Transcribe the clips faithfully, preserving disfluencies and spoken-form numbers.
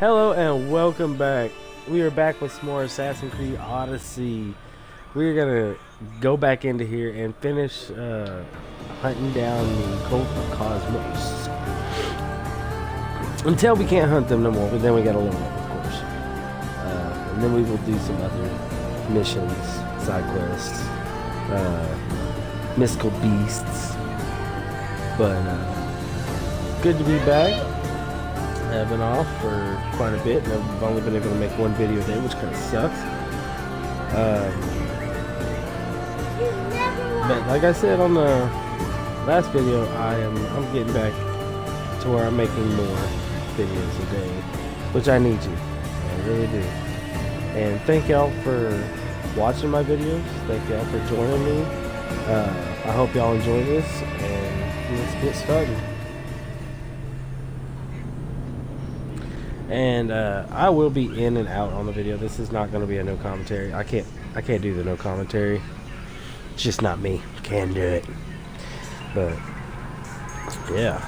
Hello and welcome back. We are back with some more Assassin's Creed Odyssey. We're gonna go back into here and finish uh, hunting down the Cult of Cosmos. Until we can't hunt them no more, but then we gotta learn them, of course. Uh, and then we will do some other missions, side quests, uh, mystical beasts. But uh, good to be back. I've been off for quite a bit, and I've only been able to make one video a day, which kind of sucks. Um, but like I said on the last video, I am I'm getting back to where I'm making more videos a day, which I need to. I really do. And thank y'all for watching my videos. Thank y'all for joining me. Uh, I hope y'all enjoy this, and let's get started. And uh, I will be in and out on the video. This is not going to be a no commentary. I can't. I can't do the no commentary. It's just not me. Can't do it. But yeah.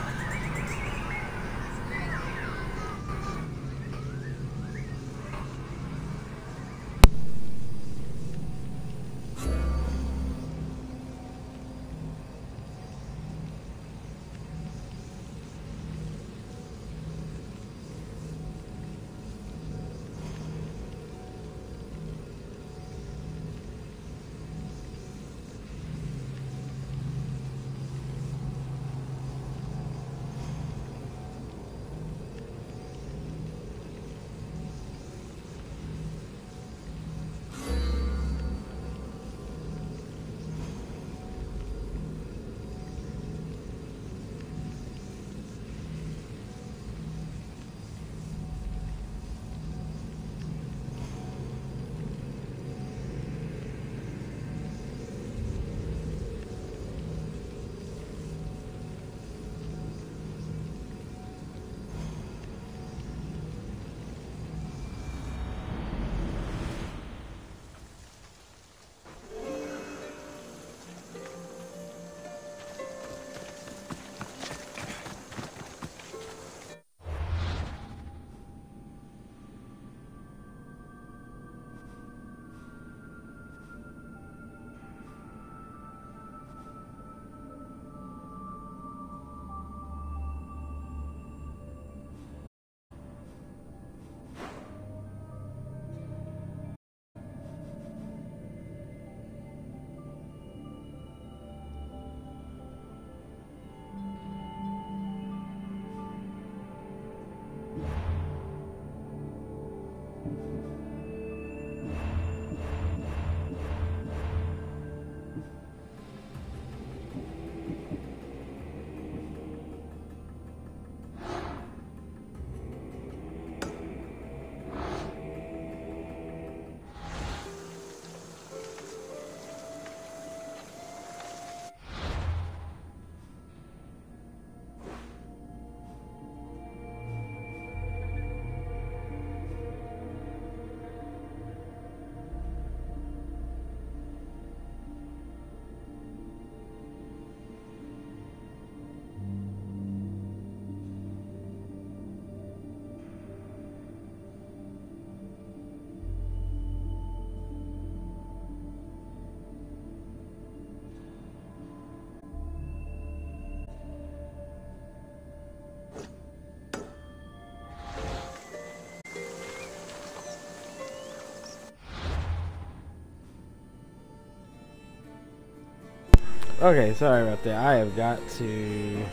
Okay, sorry about that. I have got to...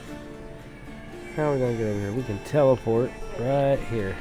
How are we going to get over here? We can teleport right here.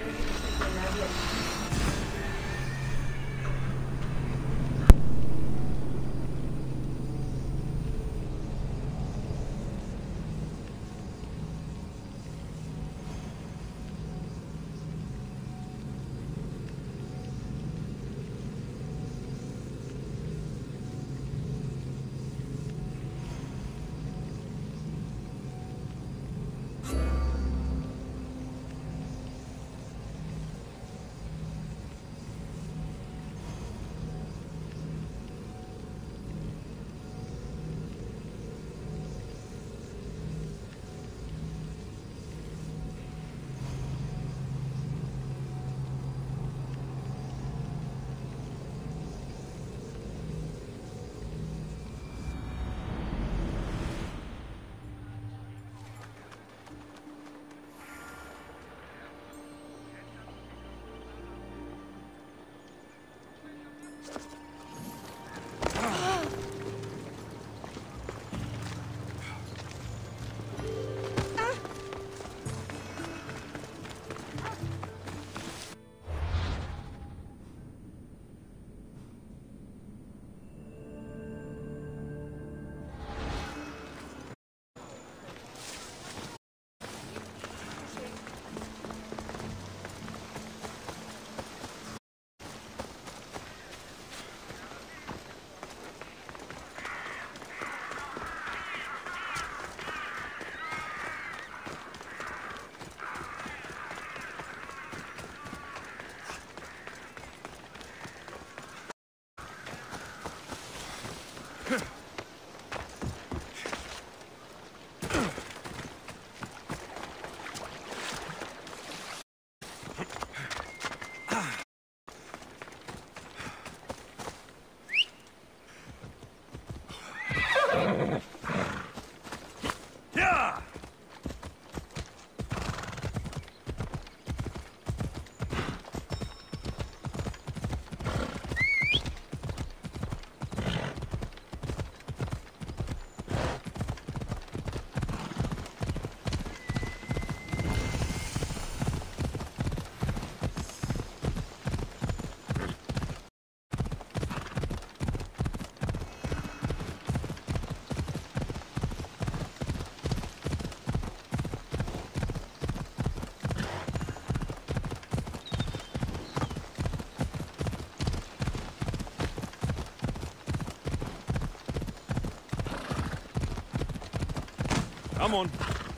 Come on.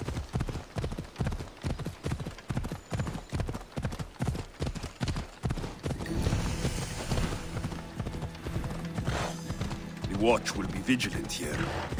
The watch will be vigilant here.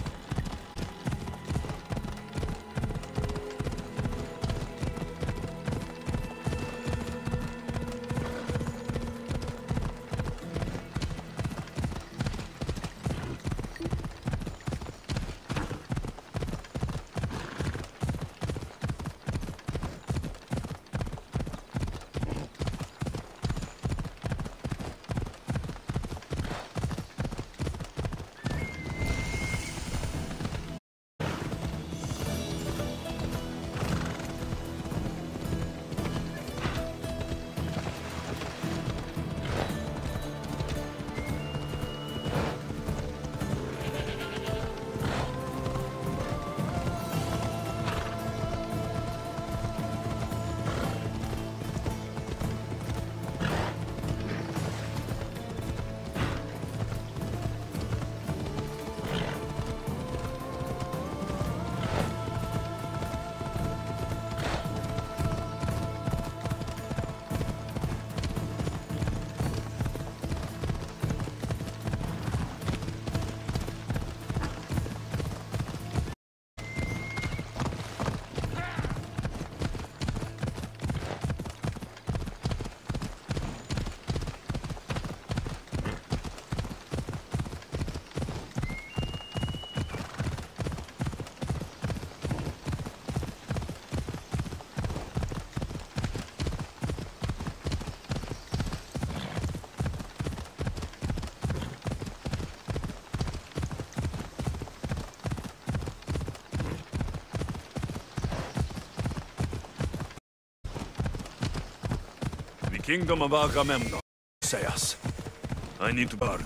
Kingdom of Agamemnon. Say us. I need to guard.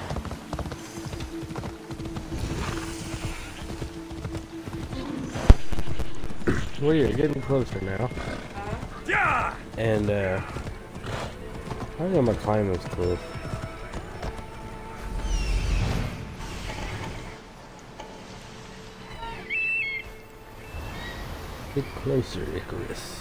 We're getting closer now. Yeah! And, uh... I think I'm gonna climb this cliff. Get closer, Icarus.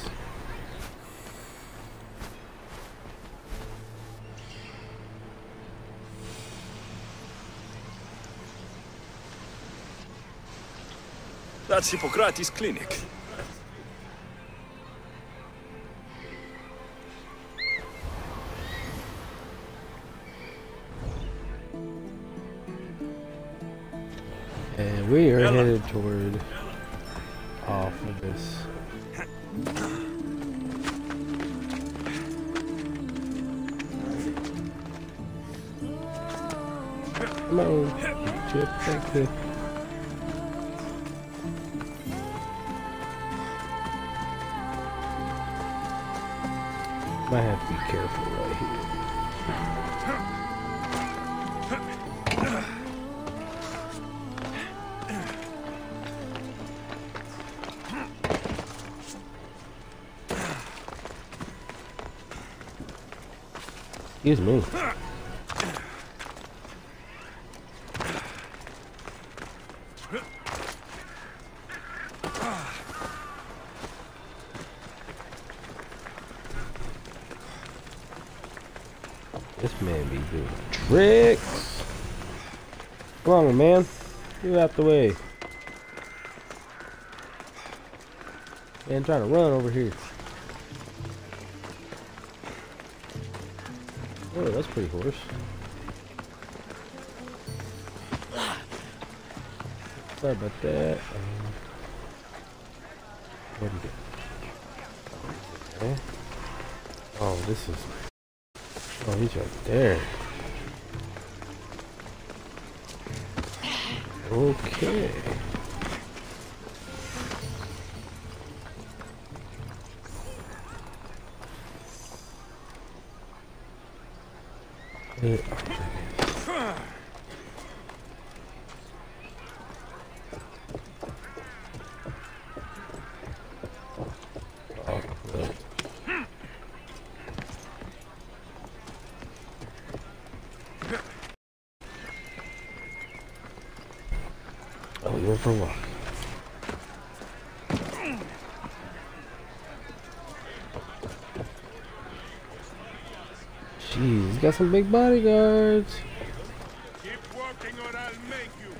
That's Hippocrates' clinic. And we are Ella. headed toward off of this. Come on, chip, thank you. Might have to be careful right here. Excuse me. This man be doing tricks. Come on, man. Get out the way. Man, trying to run over here. Oh, that's pretty horse. Sorry about that. Um, what do you get? Okay. Oh, this is. Oh, he's right there. Okay. Yeah. Oh, we went for a walk. got some big bodyguards. Keep working or I'll make you.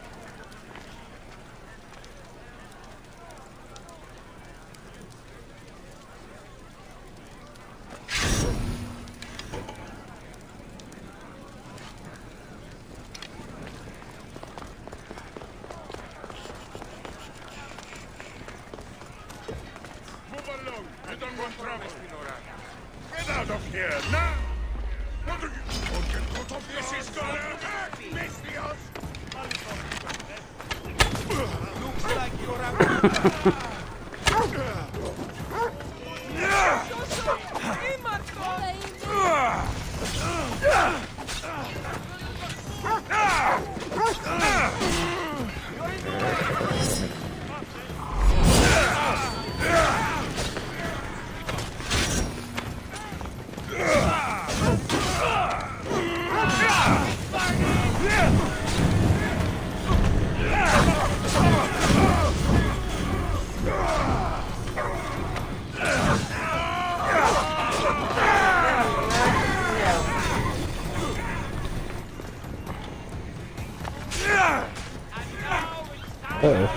Move along. You don't want trouble. Get out of here now. What are you? Don't get caught off guard. This is gonna hurt. Messias. Looks like you're out. Uh-oh.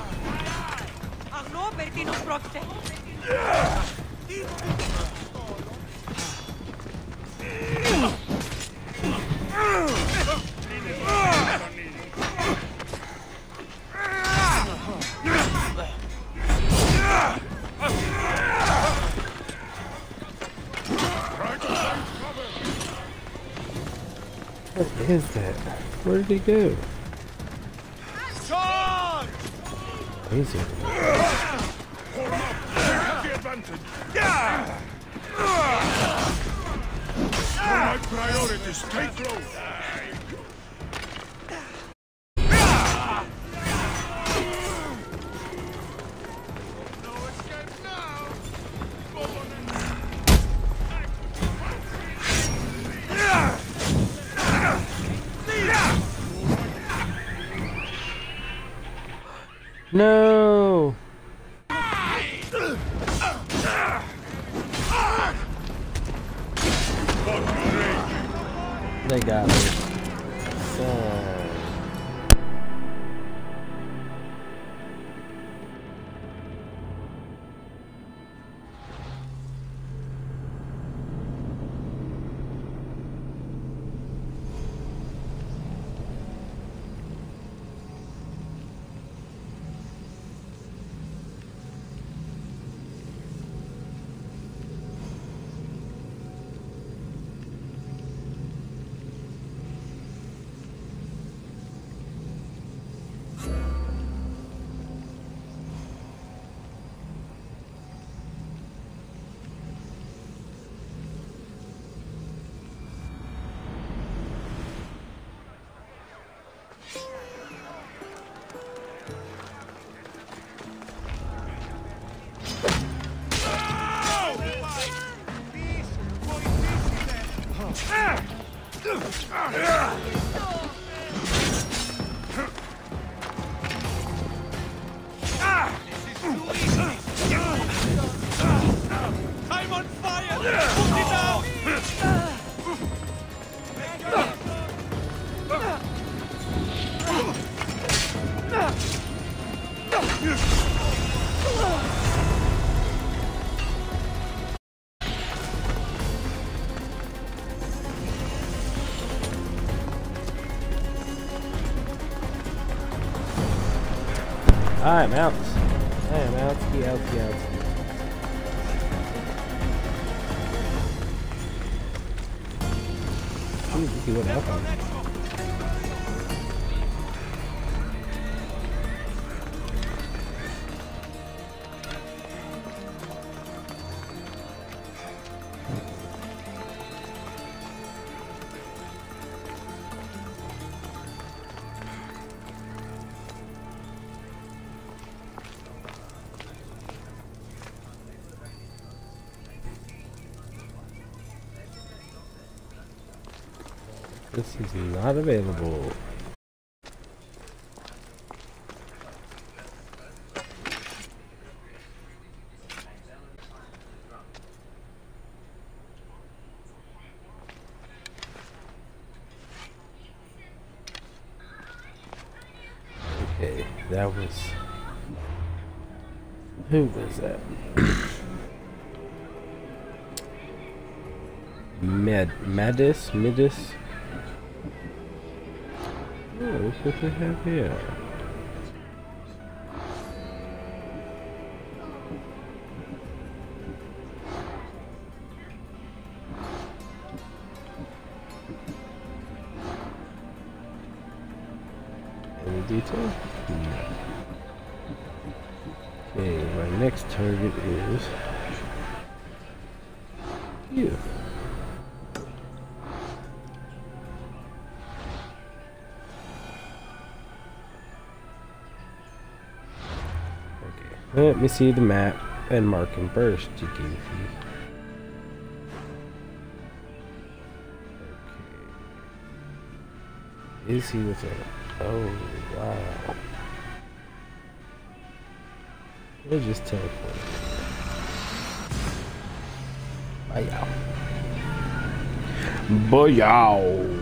What is that? Where did he go? Crazy. My priorities, stay close. No! They got me. So... I'm on fire! Put it out! I'm out. I am out, ski out, ski out. Jesus, he went out on me. This is not available. that was... Who was that? Med... Medis? Midis? Oh, look what they have here. Any detail? No. Okay, my next target is you. Let me see the map and mark him first, you goofy. Okay. Is he within? Oh, wow. We'll just teleport. Bye-yow. Bye-yow.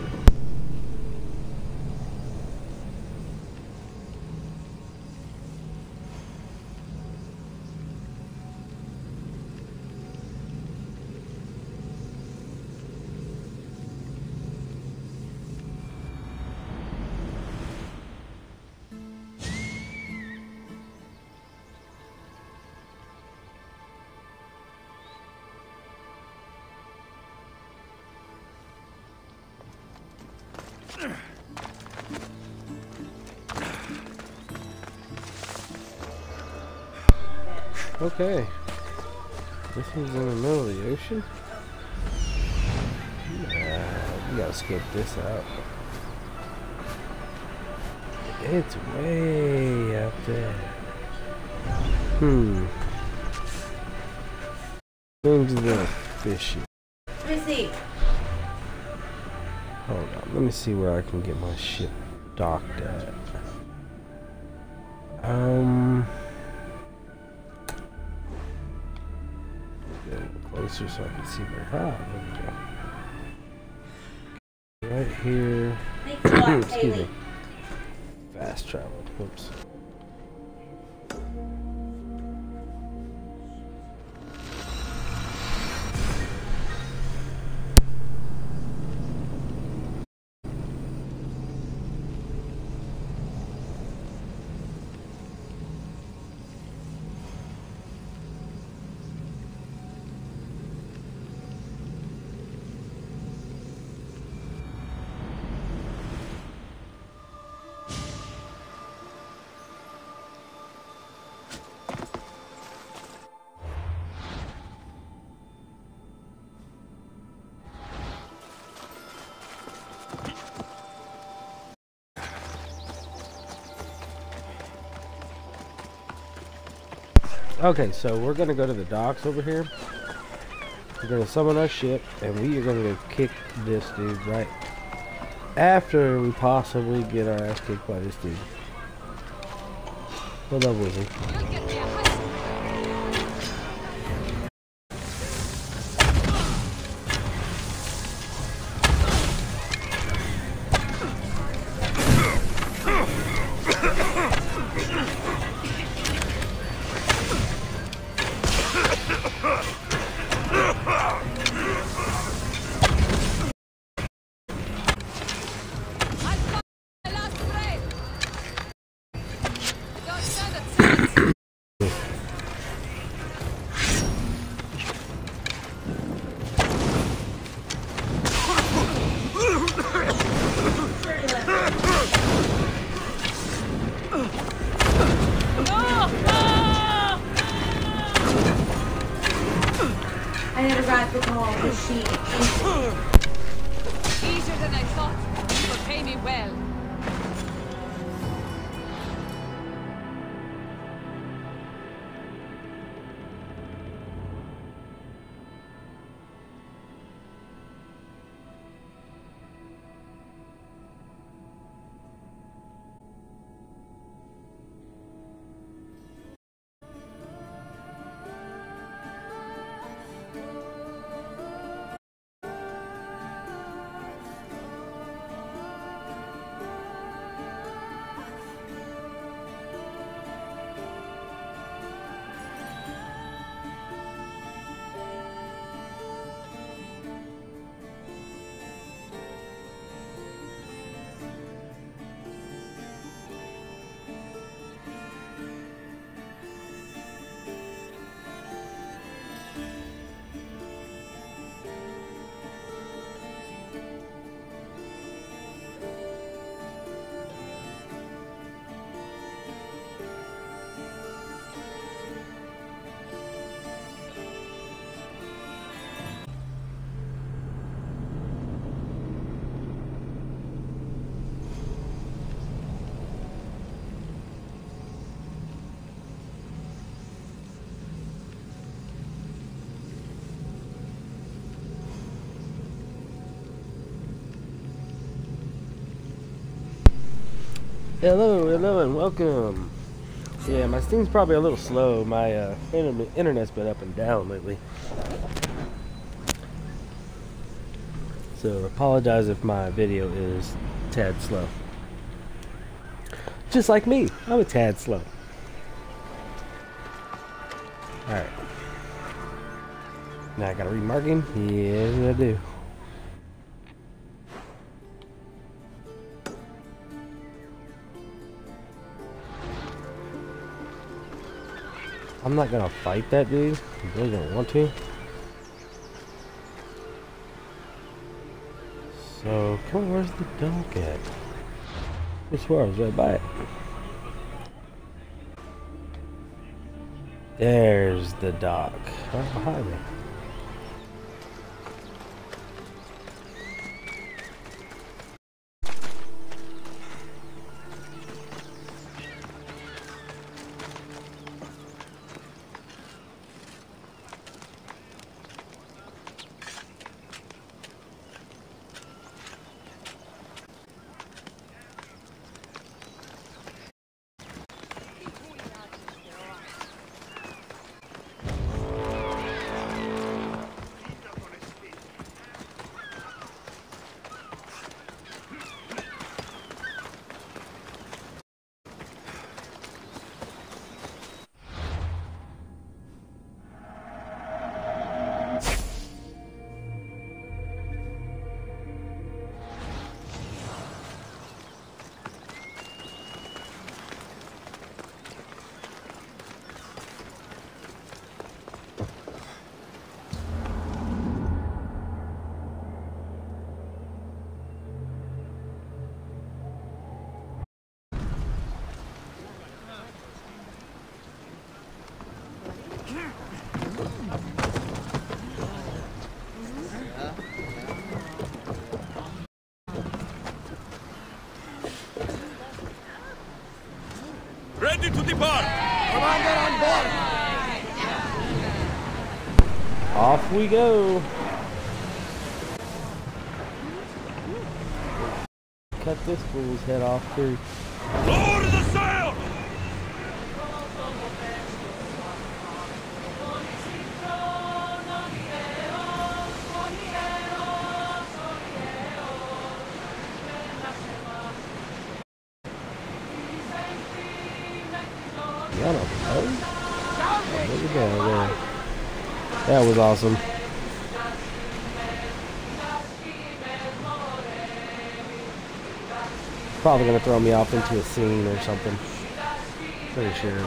Okay. This one's in the middle of the ocean? Nah, we gotta scope this out. It's way out there. Hmm. Seems a little fishy. Receive. Hold on, let me see where I can get my ship docked at. Um... Get a little closer so I can see where... Ah, there we go. Right here. Thanks a lot, Excuse Haley. me. Fast travel. Oops. Okay, so we're gonna go to the docks over here. We're gonna summon our ship, and we are gonna go kick this dude right after we possibly get our ass kicked by this dude. Hold up, Wizzy. I had a ride with all the sheep. Easier than I thought. You will pay me well. Hello, hello, and welcome. Yeah, my Steam's probably a little slow. My uh, inter internet's been up and down lately. So apologize if my video is a tad slow. Just like me, I'm a tad slow. Alright. Now I gotta remark him? Yes, I do. I'm not gonna fight that dude. I really don't want to. So, come on, where's the dog at? I swear I was right by it. There's the dock. Right behind me. Ready to depart! Commander on board! Off we go! Cut this fool's head off too. Lower the sail! Y'all know. Oh, look at that there. That was awesome. Probably gonna throw me off into a scene or something. Pretty sure.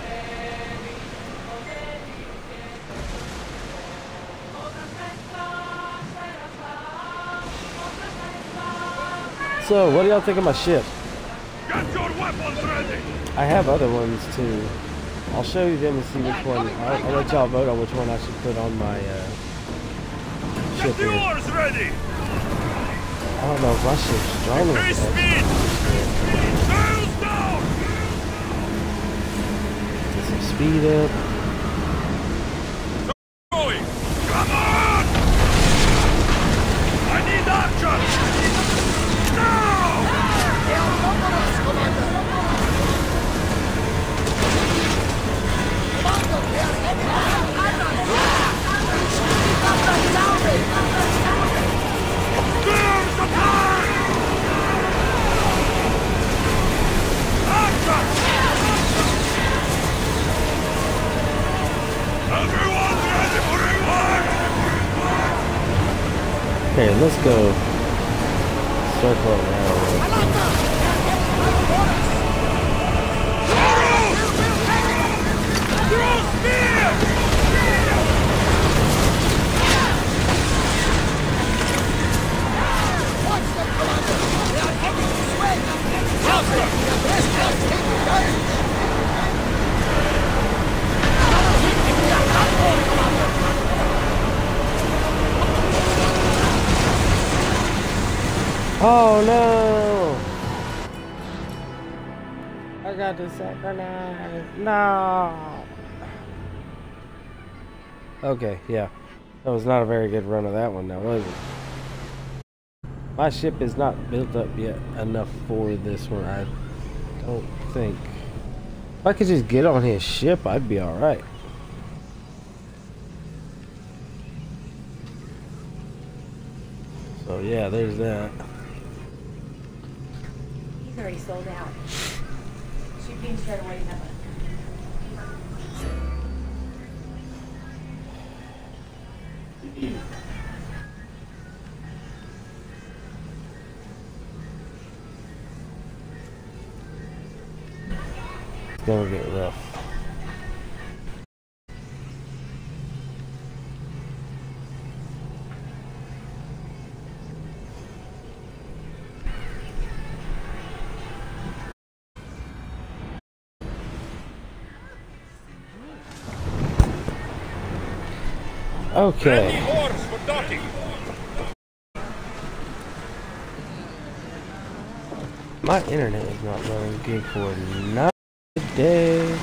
So, what do y'all think of my ship? Get your weapons ready! I have other ones too. I'll show you them and see which one. I'll, I'll let y'all vote on which one I should put on my uh, ship Get the here. oars ready! I don't know if my ship's strong enough. Increase for that. speed! Sails down! Get some speed up. Going! Come on! I need archers! Now! There's the time! Archers! Everyone ready for reward! Okay, let's go. Circle around. Throw spear! Oh no! I got to synchronize. No! Okay, yeah. That was not a very good run of that one now, was it? My ship is not built up yet enough for this one. I don't think. If I could just get on his ship, I'd be alright. So yeah, there's that. He's already sold out. Should be straight away now. It's gonna get rough. Okay. Ready oars for docking. My internet is not running good for another day.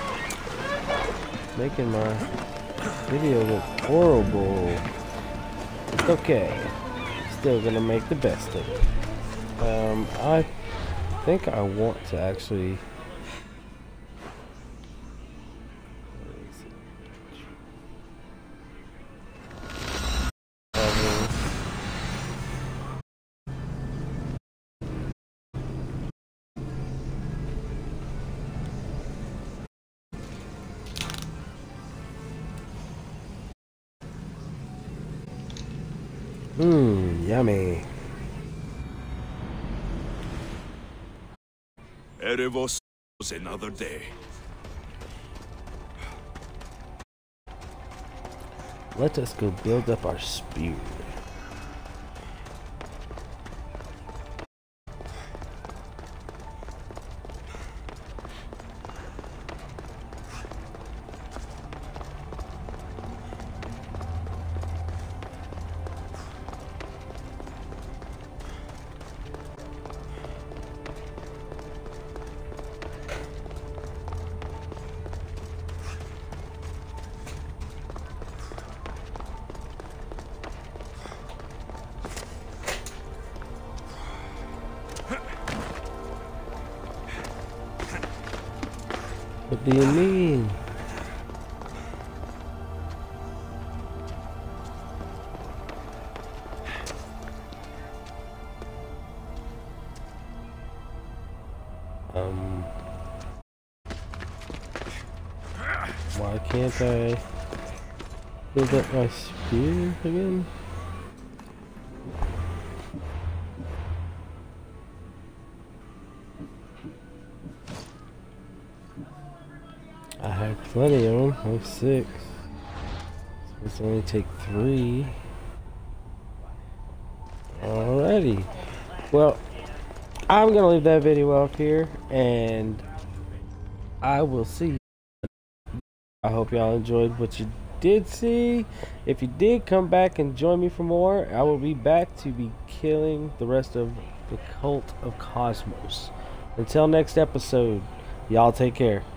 Making my video look horrible. It's okay. Still gonna make the best of it. Um, I think I want to actually. Mmm, yummy. Erebos was another day. Let us go build up our spear. What do you mean? Um, why can't I build up my spear again? I have plenty of them. I have six. So it's only take three. Alrighty. Well, I'm gonna leave that video up here, and I will see you. I hope y'all enjoyed what you did see. If you did, come back and join me for more. I will be back to be killing the rest of the Cult of Cosmos. Until next episode, y'all take care.